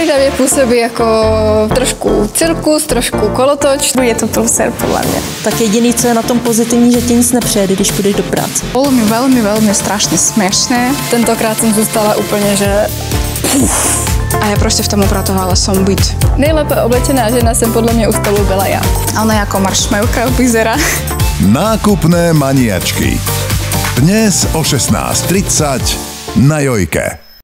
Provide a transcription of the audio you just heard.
Každá mě působí jako trošku cirkus, trošku kolotoč. Je to průser podle mě. Tak jediný, co je na tom pozitivní, že ti nic nepřejede, když půjdeš do práce. Bolo mi veľmi strašne smiešné. Tentokrát jsem zůstala úplně, že... A ja proste v tom upratovala som byť. Nejlépe oblečená žena jsem podle mě u stolu byla já. A ona ako maršmevka vyzerá. Nákupné maniačky. Dnes o 16:30 na Jojke.